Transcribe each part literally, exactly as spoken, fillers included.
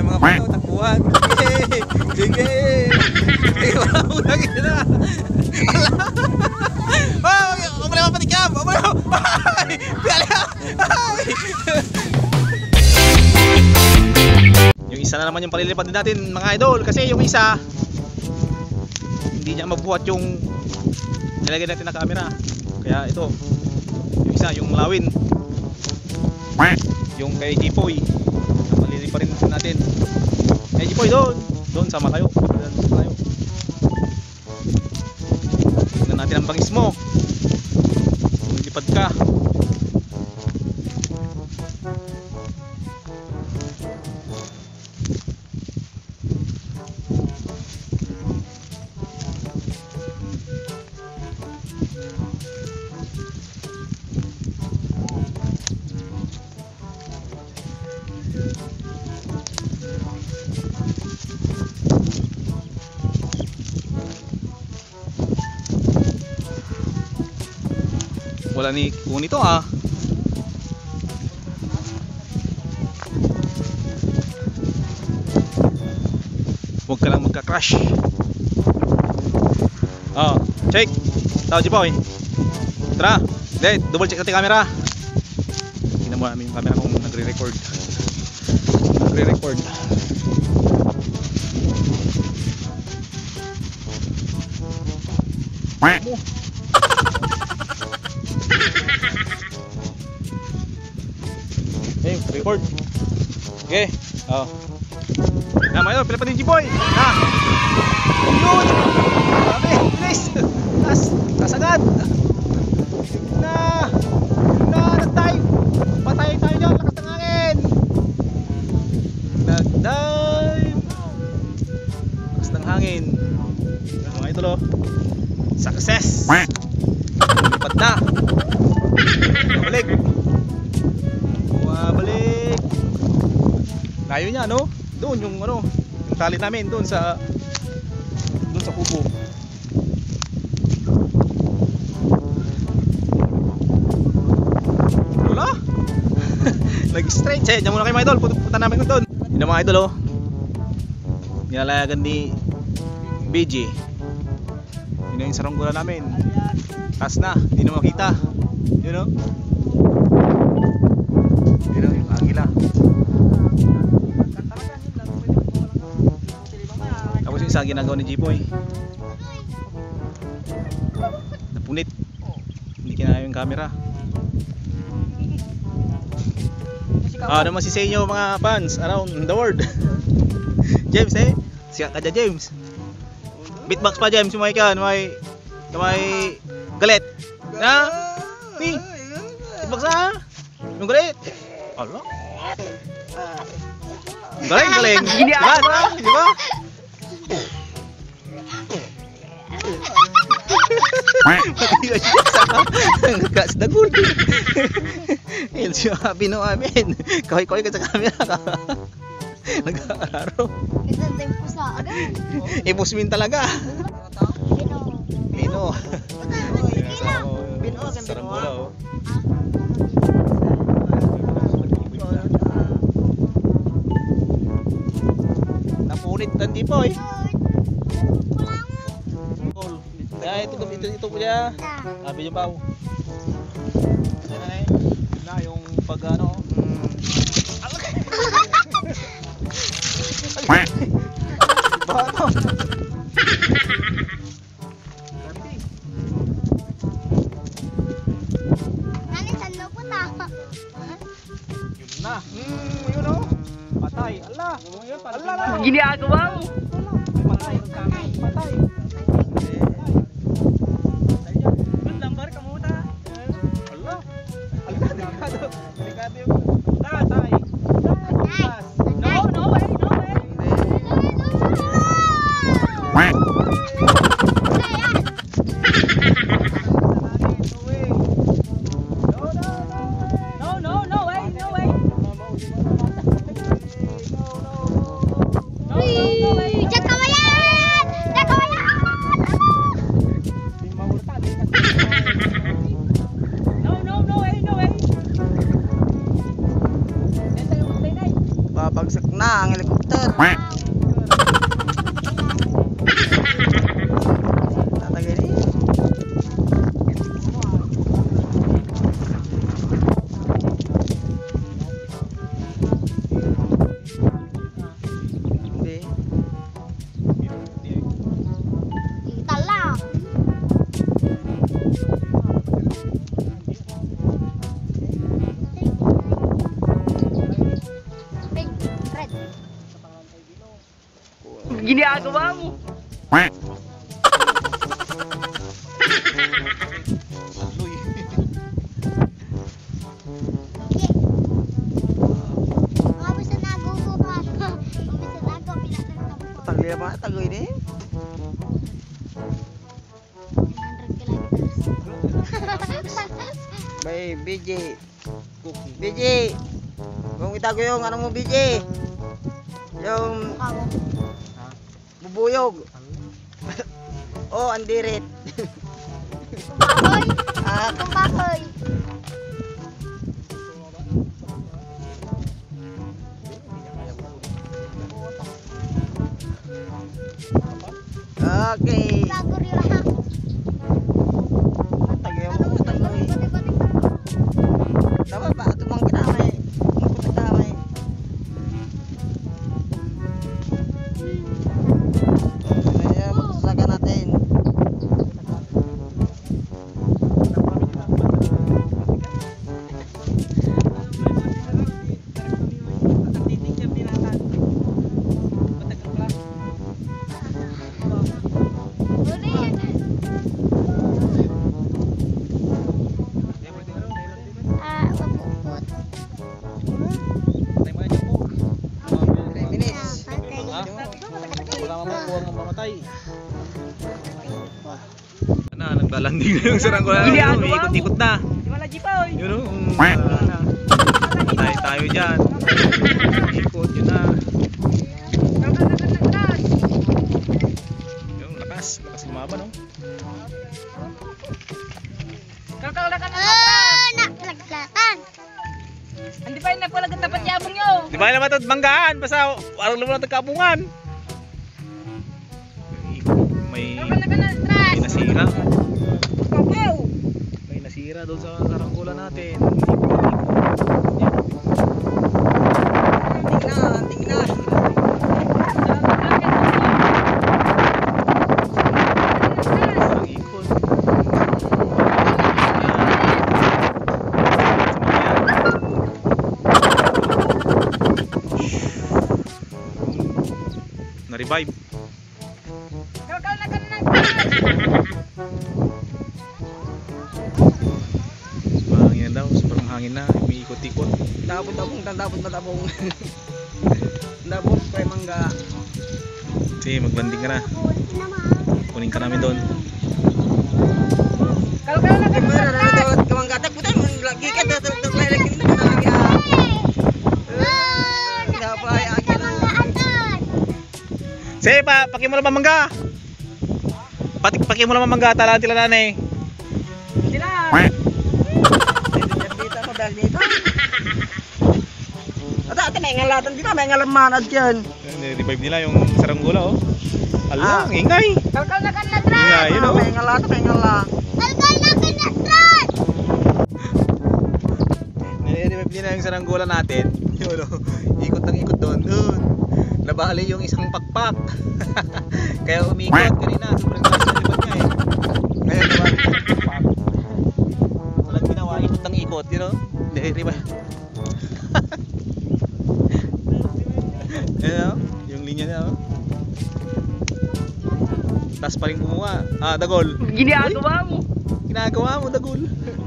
Ayan mga pato, takbuhan. Sige! Sige! Sige, wala mo lagi na. Ala! Oh, huwag mo naman patikam! Huwag mo naman! Ay! Piyala! Ay! Yung isa na naman yung palilipad din natin mga idol. Kasi yung isa, hindi niya mabuhat yung nilagay natin na camera. Kaya ito, yung isa, yung Lawin. Yung kay Jipoy, palilipad rin natin. Kay Jipoy doon, doon sa malayo. Doon sa malayo. Tingnan natin ang bangis mo. Lipad ka. Wala ni kung ito ah. Huwag ka lang magka-crash. Oh, check. Tao Jipoy. Tara, Dad, double check natin camera. Tingnan mo namin yung camera kung nagre-record. Nagre-record. Mo. Hey, record. Okay. Oh. Na, mayo, pila pa din Jipoy. Na. Yun. Grabe, bilis. Tas, tas agad. Na. Na, nag-dive. Patay tayo dyan, lakas ng hangin. Nag-dive. Lakas ng hangin. Mga idol oh. Success. Lipad na. Balik. Balik. Layo niya no? Doon yung ano, yung tali namin doon sa doon sa kubo. Wala. Nag-stretch eh. Diyan muna kayo mga idol. Punta namin doon. Yun ang mga idol oh. Nilalayagan ni B J. Yun yung saranggola namin. Taas na. Hindi na makita. Yun know? Yun know, yung agila. Tapos yung isa ginagawa ni Jipoy. Napunit. Hindi kinaya yung camera. Ah, ano masisay nyo mga fans around the world? James eh? Siya ka dyan James. Beatbox pa James, may ka, may may galit. Na? Ni? Beatbox na? Yung galit? Allah. Galing, galing. Diba? Diba? Matiga siya sa nagkas dagul. Ayun siya bino amin. Kaway-kaway ka sa camera ka. Nag-aararo. Isang po sa agad. Ipusmin talaga. Bino. Bino. Bino. Sarang bola oh. Napunit dan Jipoy. Kaya ito ito ito po niya. Sabi niyo pa. Yan na yung pag ano. Bato. Nani sando po ta. Yun na. Hmm, yun oh. Patay. Allah. Allah. Ginagawa mo. Patay. Patay. Lambar kamuta. Allah. Allah delikado. Delikado yung tatay. No, no way, no way. No, no, no way, no way. Wih, cek kawayan. Cek kawayan. super. Tatagay ni. Hindi. Kita lang. Big red. Ginagawa mo. Aloy. Mga bisa nagaw ko ka. Mga bisa nagaw, pinatagtap ko. Tatagay ba? Tagay ni. one hundred kilometers. May B J. B J. Kung itago yung ano mo B J. Yung Mukha mo. bubuyog. Oh, andirit. Kumbakoy. Ah, Kumbakoy. okay. Bago rin lang. Tagay mo, tagay. Dapat ba ito mang kinamay? Ang kinamay. Ayan, magsasaga natin. Ah, mabukot. three minutes. Ah? Wala mang makuha ng mamatay. Ano, naglalanding na yung saranggola. Ginagawa mo. Umiikot-ikot na. Di ba na Jipoy? Yun o. Um, uh, tayo tayo dyan. Ikot yun na. Yung lakas. Lakas lumaban o. Kakal na ka na Ah, naklaglakan. Hindi pa yung nagpalagat na patyabong nyo. Di ba naman ito banggaan? Basta parang naman ang tagkabungan. May, Kakal na ka na may atras. nasira. Papaw. May nasira doon sa saranggola natin. Anting na, anting na. Parang ikot. Na-revive. Kakal na ka na atras. Parang yan daw. Sobrang hangin na. May ikot-ikot. Dabon, dabong, dabon, dabong. Dabon, kay mangga. Sige, magbanding ka na. Kunin ka namin doon. Kakal na ka na Gimana na atras. daw kawang gatak putan lagi ka daw daw may lagi na lagi ah. Napay akin na. Sige, pa, paki mo lang mamangga. Pati, paki mo lang mamangga. Talaan tila nanay. Sila. Dito mo dal dito. Ata ate may ngalatan dito, may ngalamanad yan. Revive nila yung saranggola oh. Ala, Ah. ang ingay. Kakal na ka na atras. Ingay, yun oh. May ngalatan, may ngala. Algal na kinatras! Nire-revive nila yung saranggola natin. Yun oh. Ikot ng ikot doon. Doon. Nabali yung isang pakpak. Kaya umikot kanina. Sobrang taas na lipat niya eh. Kaya nabali yung pakpak. Walang ginawa. Ikot ng ikot. Yun oh. Nire-revive. Ayan oh. Yung linya niya oh. Taas pa rin kumuha. Ah, dagol. Ginagawa mo. Ginagawa mo, dagol.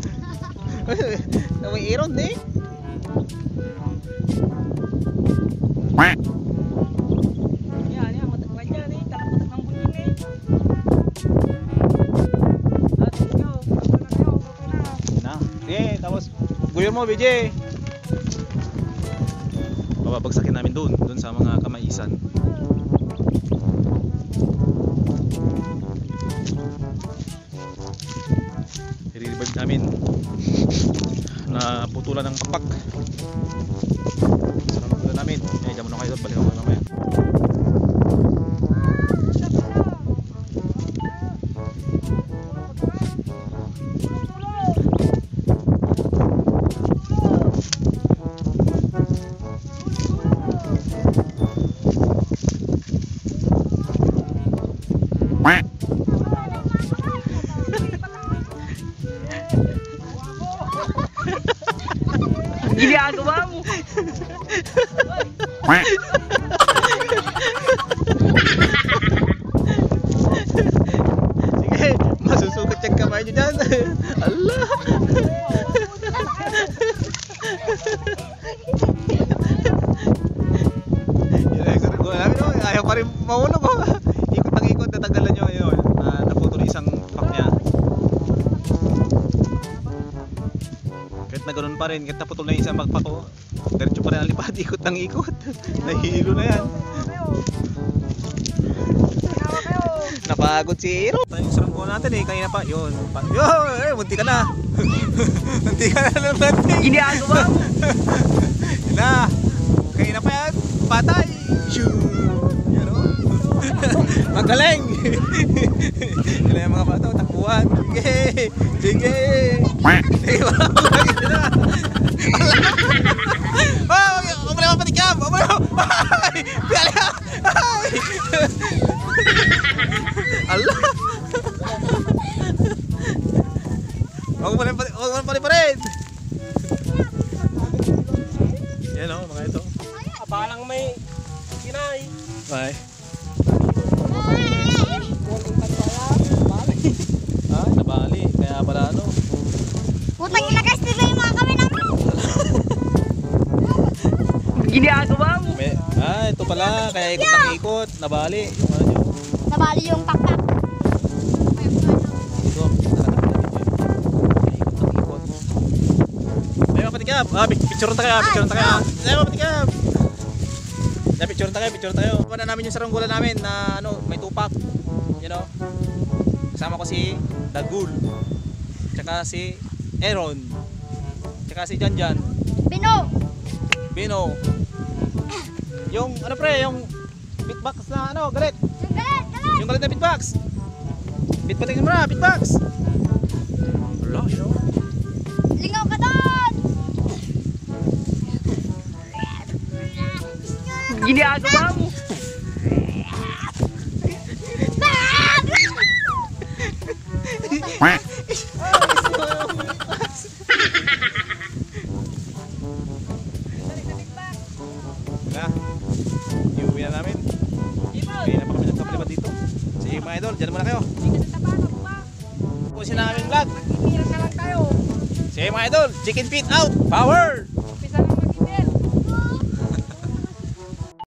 Na may iron eh. Yan, yan. Matakpan yan eh. Talapatak ng bunyin eh. Ah, thank you. Kakal na kayo. Okay na. Na. Sige, tapos guyo mo, B J. Babagsakin namin doon, doon sa mga kamaisan. I-revive namin na putulan ng pakpak. Sarang namin. Eh, dyan mo na kayo doon. Balik ako mamaya. Wala no, ayaw pa rin mahulog oh. Ikot ng ikot, natanggalan nyo yun. Uh, naputol isang pack niya. Kahit na ganun pa rin, kahit naputol na yung isang backpack ko, diretso pa rin ang lipad, ikot ng ikot. Nahihilo na yan. Napagod si Hiro. Tayo yung saranggo natin eh, kanina pa. Yun. Pa yun, eh, munti ka na. Munti ka na lang natin. Ginagawa mo. Yun na. Kanina pa yan. Patay. Shoo. Yan o. Magaling. Yun na yung mga bata. Takbuhan. Sige. Sige. Sige. Sige na. Oh, umuli mo patikam. Umuli mo. Ay. Piyali ka. Ay. Allah. Huwag mo pa rin pa rin. Yan o, mga ito. Abalang may kinay. Bye. Konting tansaya. Balik. Ay, nabali. Kaya pala ano. Putang ina guys, dito yung mga kami namin. Ginagawa mo. May, ah, ito pala. Kaya ikot ng ikot. Nabali. Yung ano nyo. Nabali yung pakpak. Ito. Ikot ng ikot. Ay, mapatikap. Ah, picture tayo. Picture tayo. Ay, mapatikap. Ay, picture tayo. Picture tayo. Kuha namin yung saranggola namin na ano, may tupak. You know. Kasama ko si Dagul. Tsaka si Aaron. Tsaka si Janjan. Bino. Bino. Yung ano pre, yung beatbox na ano, galit. Yung galit, galit. Yung galit na beatbox. Beat pa tingin mo na, beatbox. Wala, you know. Lingaw ka doon. Ginagawa mo. Wala. Iuwi na namin. Kaya na pa kami nagkapalibad dito. Sige mga idol, dyan muna kayo. Pusin na namin vlog. Magtitira na lang tayo. Sige mga idol, chicken feet out, power!